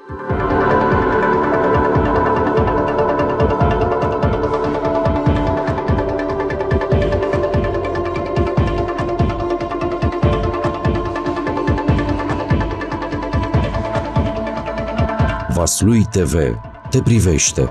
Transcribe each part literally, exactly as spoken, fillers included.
Vaslui T V te privește.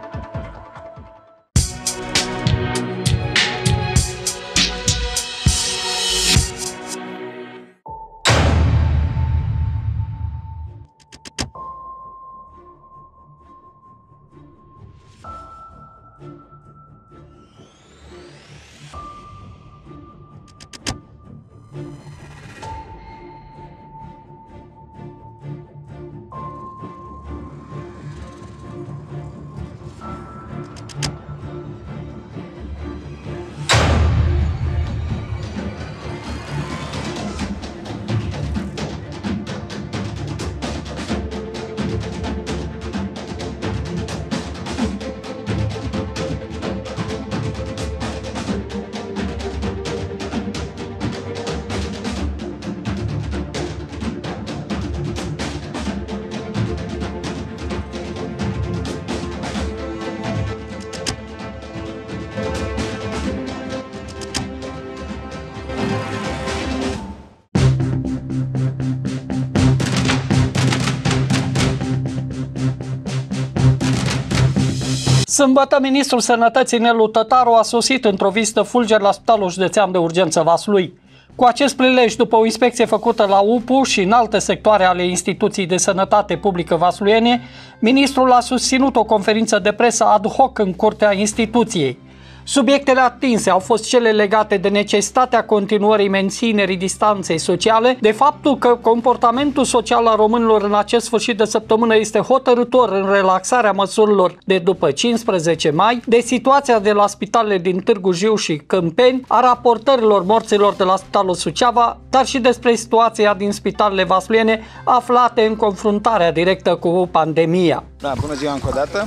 Sâmbătă, ministrul Sănătății Nelu Tătaru a sosit într-o vizită fulger la Spitalul Județean de Urgență Vaslui. Cu acest prilej, după o inspecție făcută la U P U și în alte sectoare ale Instituției de Sănătate Publică vasluiene, ministrul a susținut o conferință de presă ad hoc în curtea instituției. Subiectele atinse au fost cele legate de necesitatea continuării menținerii distanței sociale, de faptul că comportamentul social al românilor în acest sfârșit de săptămână este hotărâtor în relaxarea măsurilor de după cincisprezece mai, de situația de la spitalele din Târgu Jiu și Câmpeni, a raportărilor morților de la Spitalul Suceava, dar și despre situația din spitalele vasluiene aflate în confruntarea directă cu pandemia. Da, bună ziua încă o dată.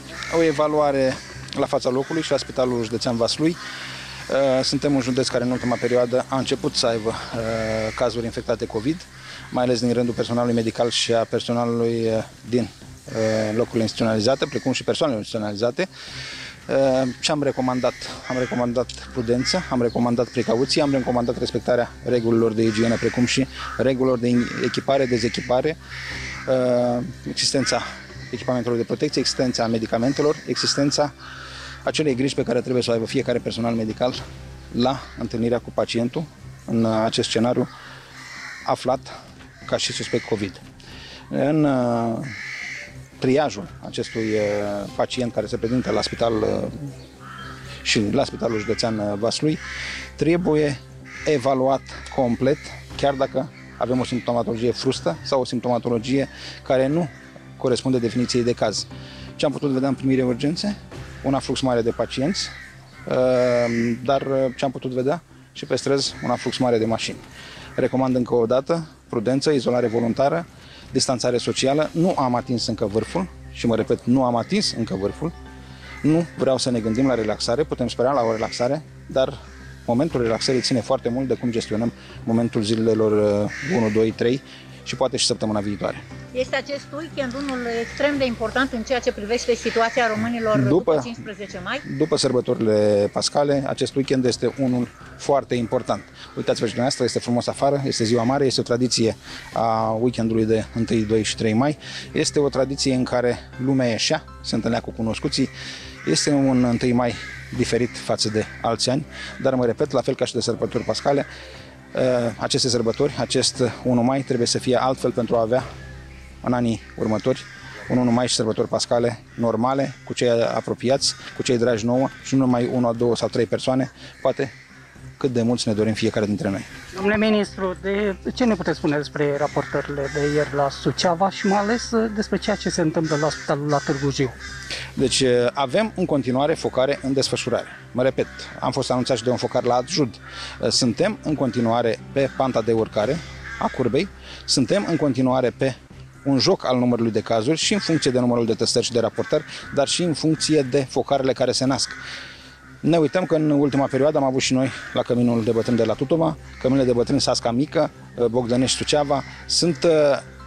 O evaluare la fața locului și la Spitalul Județean Vaslui. Suntem un județ care în ultima perioadă a început să aibă cazuri infectate COVID, mai ales din rândul personalului medical și a personalului din locurile instituționalizate, precum și persoanele instituționalizate. Și am recomandat, am recomandat prudență, am recomandat precauție, am recomandat respectarea regulilor de igienă, precum și regulilor de echipare, dezechipare, existența echipamentelor de protecție, existența medicamentelor, existența acelei griji pe care trebuie să o aibă fiecare personal medical la întâlnirea cu pacientul în acest scenariu aflat ca și suspect COVID. În uh, triajul acestui uh, pacient care se prezintă la spital uh, și la Spitalul Județean Vaslui trebuie evaluat complet, chiar dacă avem o simptomatologie frustă sau o simptomatologie care nu corespunde definiției de caz. Ce am putut vedea în primire urgențe? Un aflux mare de pacienți, dar ce am putut vedea? Și pe străzi un aflux mare de mașini. Recomand încă o dată prudență, izolare voluntară, distanțare socială. Nu am atins încă vârful și mă repet, nu am atins încă vârful. Nu vreau să ne gândim la relaxare, putem spera la o relaxare, dar momentul relaxării ține foarte mult de cum gestionăm momentul zilelor unu, doi, trei și poate și săptămâna viitoare. Este acest weekend unul extrem de important în ceea ce privește situația românilor după, după cincisprezece mai? După sărbătorile pascale, acest weekend este unul foarte important. Uitați-vă și dumneavoastră, este frumos afară, este ziua mare, este o tradiție a weekendului de unu, doi și trei mai. Este o tradiție în care lumea ieșea, se întâlnea cu cunoscuții. Este un unu mai diferit față de alți ani, dar mă repet, la fel ca și de sărbători pascale, aceste sărbători, acest unu mai trebuie să fie altfel pentru a avea în anii următori un unu mai și sărbători pascale normale, cu cei apropiați, cu cei dragi nouă și nu numai unu, două sau trei persoane, poate cât de mulți ne dorim fiecare dintre noi. Domnule ministru, de ce ne puteți spune despre raportările de ieri la Suceava și mai ales despre ceea ce se întâmplă la spitalul la Târgu Jiu? Deci avem în continuare focare în desfășurare. Mă repet, am fost anunțat și de un focar la Adjud. Suntem în continuare pe panta de urcare a curbei, suntem în continuare pe un joc al numărului de cazuri și în funcție de numărul de testări și de raportări, dar și în funcție de focarele care se nasc. Ne uităm că în ultima perioadă am avut și noi la căminul de bătrâni de la Tutova, căminele de bătrâni Sasca Mică, Bogdănești, Suceava. Sunt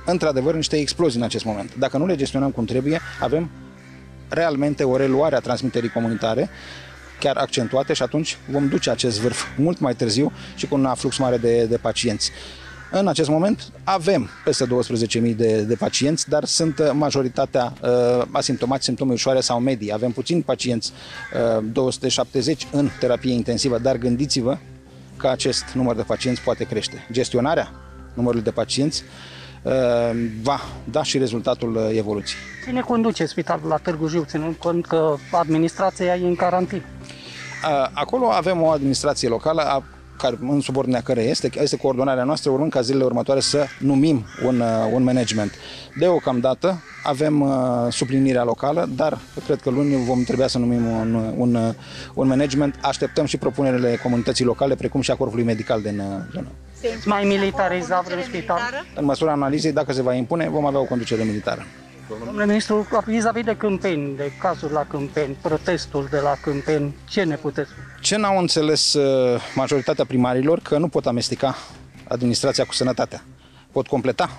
într-adevăr niște explozii în acest moment. Dacă nu le gestionăm cum trebuie, avem realmente o reluare a transmiterii comunitare, chiar accentuate, și atunci vom duce acest vârf mult mai târziu și cu un aflux mare de, de pacienți. În acest moment avem peste douăsprezece mii de, de pacienți, dar sunt majoritatea uh, asimptomați, simptome ușoare sau medii. Avem puțini pacienți, uh, două sute șaptezeci în terapie intensivă, dar gândiți-vă că acest număr de pacienți poate crește. Gestionarea numărului de pacienți uh, va da și rezultatul uh, evoluției. Cine conduce spitalul la Târgu Jiu, ținând cont că administrația e în carantină? Uh, acolo avem o administrație locală, a care, în subordinea care este, este coordonarea noastră, urmând ca zilele următoare să numim un, un management. Deocamdată avem uh, suplinirea locală, dar cred că luni vom trebui să numim un, un, un management. Așteptăm și propunerile comunității locale, precum și a corpului medical din zonă. Mai militarizat vreun spital? În măsura analizei, dacă se va impune, vom avea o conducere militară. Domnule ministru, vis-a-vis de Câmpeni, de cazuri la Câmpeni, protestul de la Câmpeni, ce ne puteți spune? Ce n-au înțeles majoritatea primarilor? Că nu pot amesteca administrația cu sănătatea. Pot completa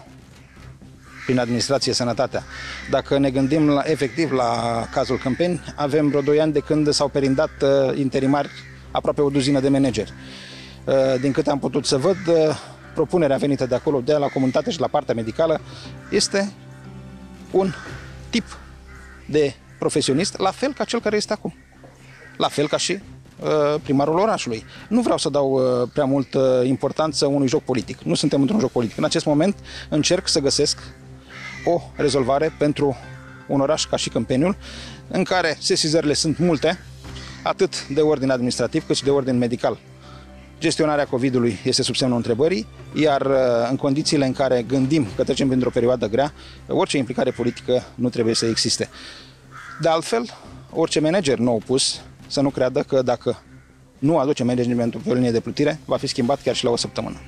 prin administrație sănătatea. Dacă ne gândim la, efectiv la cazul Câmpeni, avem vreo doi ani de când s-au perindat interimari aproape o duzină de manageri. Din câte am putut să văd, propunerea venită de acolo, de la comunitate și la partea medicală, este un tip de profesionist, la fel ca cel care este acum. La fel ca și uh, primarul orașului. Nu vreau să dau uh, prea multă importanță unui joc politic. Nu suntem într-un joc politic. În acest moment încerc să găsesc o rezolvare pentru un oraș ca și Câmpeniul, în care sesizările sunt multe, atât de ordin administrativ, cât și de ordin medical. Gestionarea covidului este sub semnul întrebării, iar în condițiile în care gândim că trecem printr-o perioadă grea, orice implicare politică nu trebuie să existe. De altfel, orice manager nou pus să nu creadă că dacă nu aduce managementul pe o linie de plutire, va fi schimbat chiar și la o săptămână.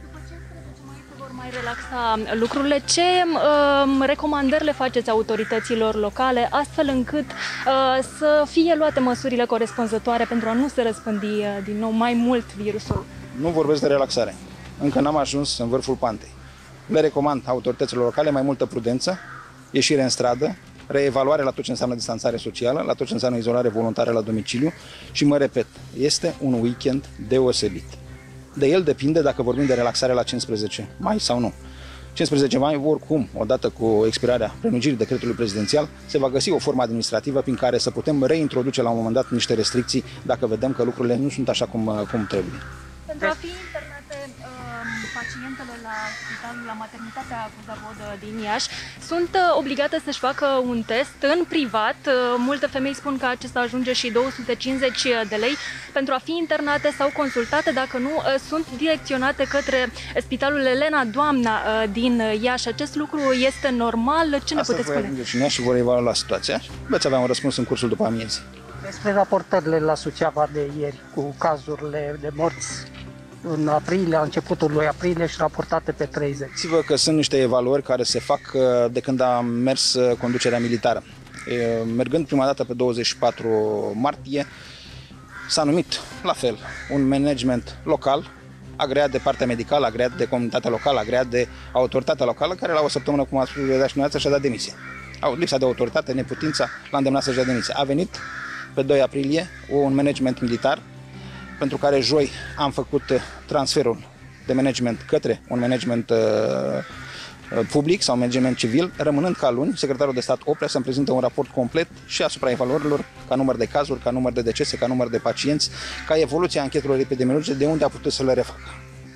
Vor mai relaxa lucrurile. Ce uh, recomandări le faceți autorităților locale astfel încât uh, să fie luate măsurile corespunzătoare pentru a nu se răspândi uh, din nou mai mult virusul? Nu vorbesc de relaxare. Încă n-am ajuns în vârful pantei. Le recomand autorităților locale mai multă prudență, ieșire în stradă, reevaluare la tot ce înseamnă distanțare socială, la tot ce înseamnă izolare voluntară la domiciliu și, mă repet, este un weekend deosebit. De el depinde dacă vorbim de relaxare la cincisprezece mai sau nu. cincisprezece mai, oricum, odată cu expirarea prelungirii decretului prezidențial, se va găsi o formă administrativă prin care să putem reintroduce la un moment dat niște restricții dacă vedem că lucrurile nu sunt așa cum, cum trebuie. Pentru a fi internate uh, pacientele la spitalul, la maternitatea Cuzavod din Iași, sunt uh, obligate să-și facă un test în privat. Uh, multe femei spun că acesta ajunge și două sute cincizeci de lei pentru a fi internate sau consultate. Dacă nu, uh, sunt direcționate către spitalul Elena Doamna uh, din Iași. Acest lucru este normal? Ce ne Asta puteți spune? Asta voi și vor evalua situația. Veți avea un răspuns în cursul după amiezii. Despre raportările la Suceava de ieri cu cazurile de morți în aprilie, la începutul lui aprilie și raportate pe treizeci. Știți-vă că sunt niște evaluări care se fac de când a mers conducerea militară. Mergând prima dată pe douăzeci și patru martie, s-a numit la fel un management local, agreat de partea medicală, agreat de comunitatea locală, agreat de autoritatea locală, care la o săptămână, cum a spus și dumneavoastră, și-a dat demisia. Au lipsa de autoritate, neputința, l-a îndemnat să-și dea demisia. A venit pe doi aprilie un management militar, pentru care joi am făcut transferul de management către un management uh, public sau management civil, rămânând ca luni secretarul de stat Oplea să-mi prezintă un raport complet și asupra evaluărilor, ca număr de cazuri, ca număr de decese, ca număr de pacienți, ca evoluția anchetelor epidemiologice, de unde a putut să le refacă.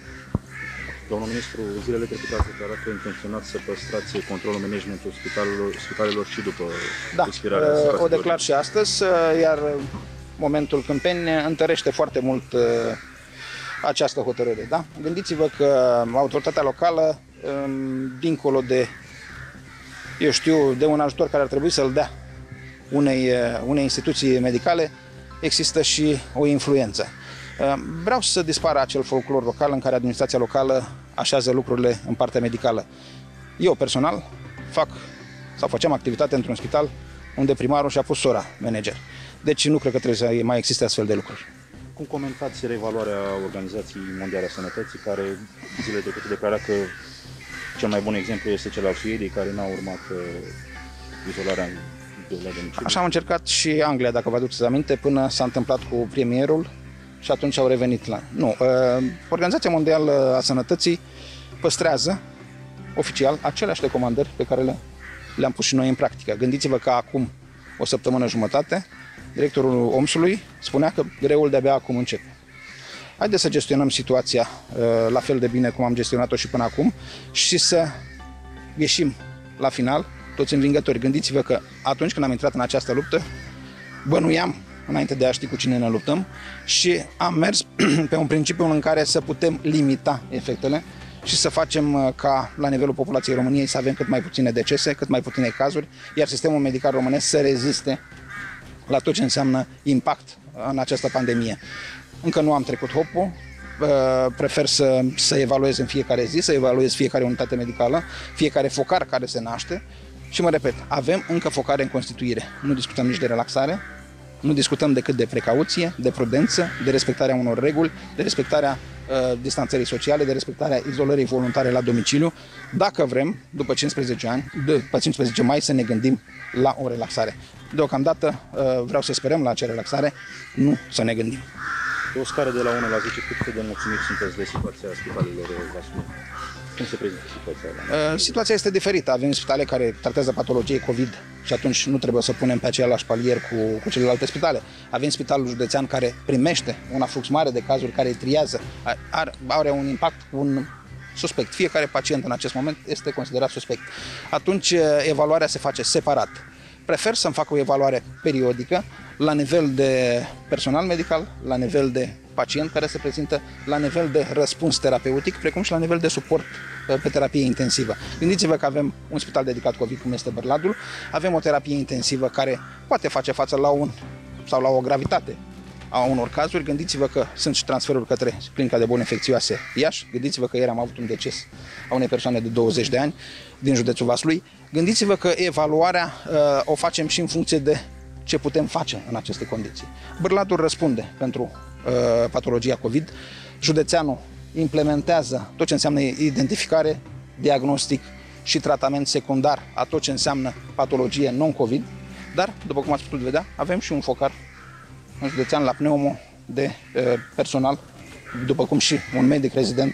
Domnul ministru, zilele trecute ați declarat că intenționați să păstrați controlul managementului spitalelor, spitalelor și după da, expirarea uh, o declar și astăzi, uh, iar momentul Câmpeni întărește foarte mult uh, această hotărâre. Da? Gândiți-vă că autoritatea locală, um, dincolo de, eu știu, de un ajutor care ar trebui să-l dea unei, uh, unei instituții medicale, există și o influență. Uh, vreau să dispară acel folclor local în care administrația locală așează lucrurile în partea medicală. Eu personal fac sau facem activitate într-un spital unde primarul și-a pus sora manager. Deci nu cred că trebuie să mai existe astfel de lucruri. Cum comentați reevaluarea Organizației Mondiale a Sănătății, care zilele trecute declara că Cel mai bun exemplu este cel al Suediei, care n-a urmat izolarea la domiciliu. Așa am încercat și Anglia, dacă vă aduceți aminte, până s-a întâmplat cu premierul și atunci au revenit la... Nu, Organizația Mondială a Sănătății păstrează oficial aceleași recomandări pe care le, le-am pus și noi în practică. Gândiți-vă că acum o săptămână jumătate, directorul O M S-ului spunea că greul de-abia acum începe. Haideți să gestionăm situația uh, la fel de bine cum am gestionat-o și până acum și să ieșim la final toți învingători. Gândiți-vă că atunci când am intrat în această luptă, bănuiam înainte de a ști cu cine ne luptăm și am mers pe un principiu în care să putem limita efectele și să facem ca la nivelul populației României să avem cât mai puține decese, cât mai puține cazuri, iar sistemul medical românesc să reziste la tot ce înseamnă impact în această pandemie. Încă nu am trecut hopul, prefer să, să evaluez în fiecare zi, să evaluez fiecare unitate medicală, fiecare focar care se naște și mă repet, avem încă focare în constituire. Nu discutăm nici de relaxare, nu discutăm decât de precauție, de prudență, de respectarea unor reguli, de respectarea uh, distanțării sociale, de respectarea izolării voluntare la domiciliu, dacă vrem, după cincisprezece ani, după cincisprezece mai, să ne gândim la o relaxare. Deocamdată uh, vreau să sperăm la acea relaxare, nu să ne gândim. Pe o scară de la unu la zece, cât de mulțumiți sunteți de situația spitalelor Vaslui? Cum se prezintă situația? Uh, situația este diferită. Avem spitale care tratează patologie COVID și atunci nu trebuie să punem pe același palier cu, cu celelalte spitale. Avem spitalul județean care primește un aflux mare de cazuri, care triază, are, are un impact cu un suspect. Fiecare pacient în acest moment este considerat suspect. Atunci evaluarea se face separat. Prefer să-mi fac o evaluare periodică la nivel de personal medical, la nivel de pacient care se prezintă, la nivel de răspuns terapeutic, precum și la nivel de suport pe terapie intensivă. Gândiți-vă că avem un spital dedicat COVID, cum este Bărladul, avem o terapie intensivă care poate face față la un sau la o gravitate a unor cazuri. Gândiți-vă că sunt și transferuri către clinica de boli infecțioase Iași. Gândiți-vă că ieri am avut un deces a unei persoane de douăzeci de ani din județul Vaslui. Gândiți-vă că evaluarea uh, o facem și în funcție de ce putem face în aceste condiții. Bărladul răspunde pentru uh, patologia COVID. Județeanul implementează tot ce înseamnă identificare, diagnostic și tratament secundar a tot ce înseamnă patologie non-COVID. Dar, după cum ați putut vedea, avem și un focar în județean la pneumo de uh, personal, după cum și un medic rezident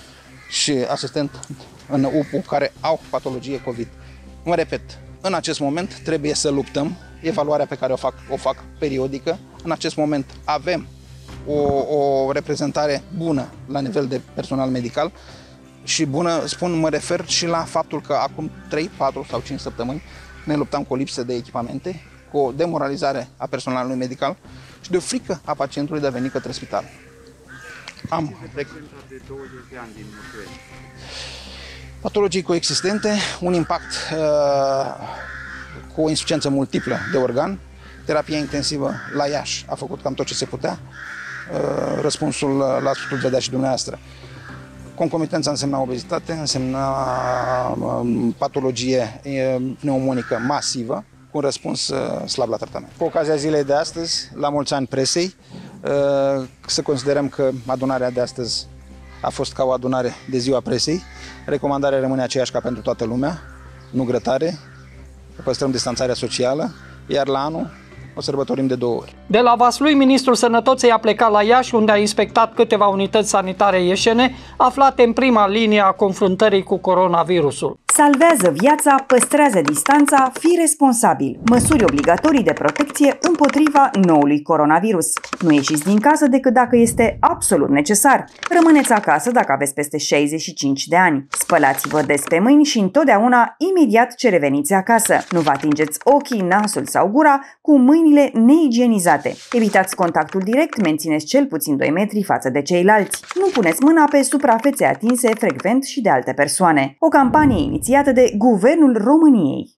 și asistent în U P U care au patologie COVID. Mă repet, în acest moment trebuie să luptăm. Evaluarea pe care o fac, o fac periodică. În acest moment avem o, o reprezentare bună la nivel de personal medical și bună, spun, mă refer și la faptul că acum trei, patru sau cinci săptămâni ne luptam cu o lipsă de echipamente, cu o demoralizare a personalului medical și de o frică a pacientului de a veni către spital. Am de douăzeci de ani din patologii coexistente, un impact uh, cu o insuficiență multiplă de organ. Terapia intensivă la Iași a făcut cam tot ce se putea. Uh, răspunsul l-ați putut vedea și dumneavoastră. Concomitența însemna obezitate, însemna uh, patologie uh, pneumonică masivă, cu un răspuns uh, slab la tratament. Cu ocazia zilei de astăzi, la mulți ani presei, uh, să considerăm că adunarea de astăzi a fost ca o adunare de ziua presei. Recomandarea rămâne aceeași ca pentru toată lumea, nu grătare, păstrăm distanțarea socială, iar la anul o sărbătorim de două ori. De la Vaslui, ministrul Sănătății a plecat la Iași, unde a inspectat câteva unități sanitare ieșene, aflate în prima linie a confruntării cu coronavirusul. Salvează viața, păstrează distanța, fii responsabil. Măsuri obligatorii de protecție împotriva noului coronavirus. Nu ieșiți din casă decât dacă este absolut necesar. Rămâneți acasă dacă aveți peste șaizeci și cinci de ani. Spălați-vă des pe mâini și întotdeauna imediat ce reveniți acasă. Nu vă atingeți ochii, nasul sau gura cu mâinile neigienizate. Evitați contactul direct, mențineți cel puțin doi metri față de ceilalți. Nu puneți mâna pe suprafețe atinse frecvent și de alte persoane. O campanie inițiată de Guvernul României.